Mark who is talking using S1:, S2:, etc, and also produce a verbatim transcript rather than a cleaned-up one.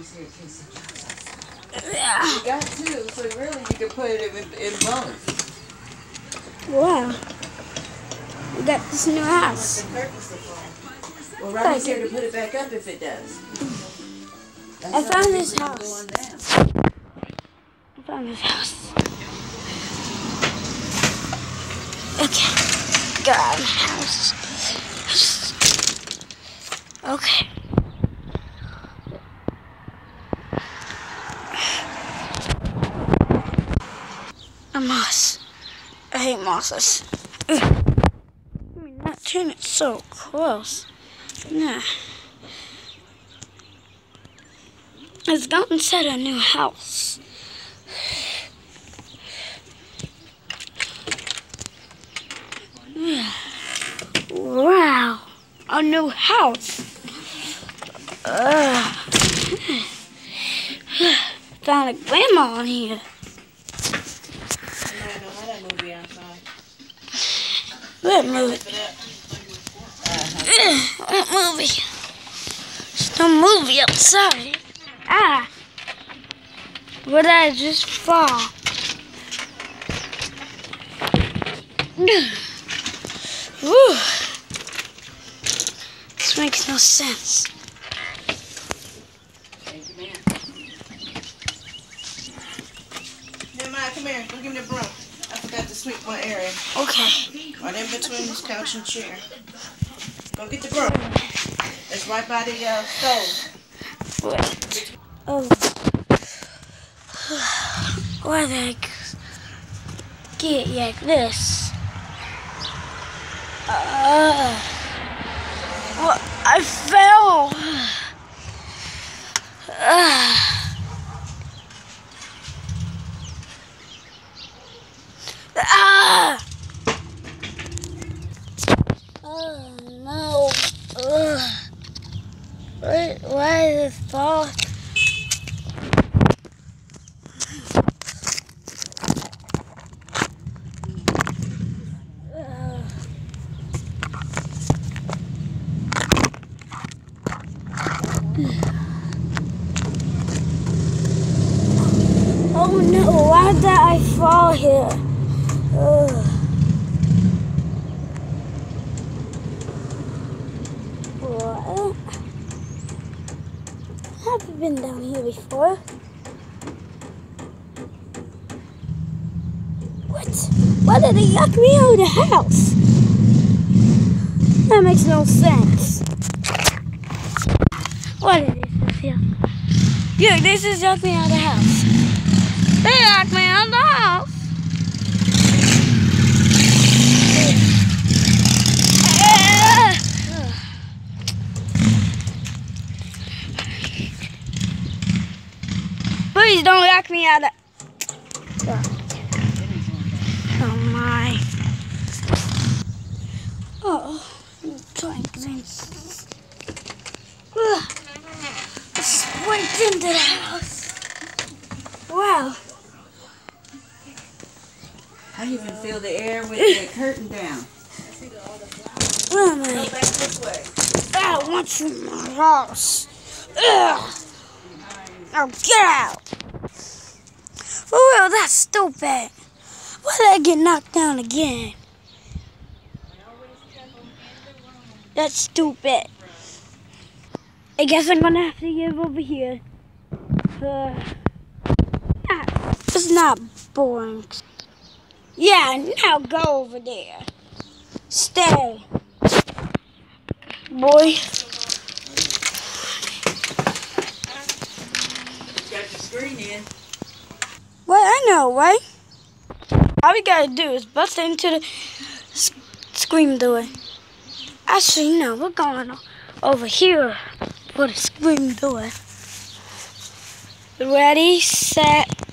S1: Yeah. You got two, so really you can put it in, in both.
S2: Wow. We got this new house.
S1: Well, Robbie's here to put it back up if it does. That's
S2: I found
S1: the
S2: this
S1: reason
S2: house.
S1: I'm going down.
S2: I found this house. Okay. Got my house. Okay. A moss. I hate mosses. Ugh. I mean, that turn it so close. Nah. Let's go inside a new house. Wow, a new house. Uh, found a grandma in here. What movie? Uh, what movie? There's no movie outside. Ah, where did I just fall? Woo. This makes no sense.
S1: Thank you, man.
S3: Nehemiah, come here. Go give me the broom. I forgot to sweep one area.
S2: Okay.
S3: Right in between this couch and chair. Go get the broom. It's right by the uh, stove.
S2: Wait. Oh. Why they get like this? Uh, well, I fell. Uh, ah! Oh no! Ugh. Why, why did it fall? Oh no, why did I fall here? Ugh. What? I haven't been down here before. What? Why did they yuck me out of the house? That makes no sense. What is this here? Yeah, this is yuck me out of the house. They yucked me out of the house. Please don't yuck me out of. Oh my. Oh, I'm trying things. Just went into the house. Wow.
S1: I even feel the air with the curtain down.
S2: Where am I?
S1: Go back this way.
S2: I want you in my house. Ugh. Now get out. Oh, that's stupid. Why did I get knocked down again? That's stupid. I guess I'm gonna have to give over here. Uh, it's not boring. Yeah, now go over there. Stay. Boy.
S1: Got your screen in.
S2: Well, I know, right? All we gotta do is bust into the screen door. Actually, no, we're going over here for the screen door. Ready, set,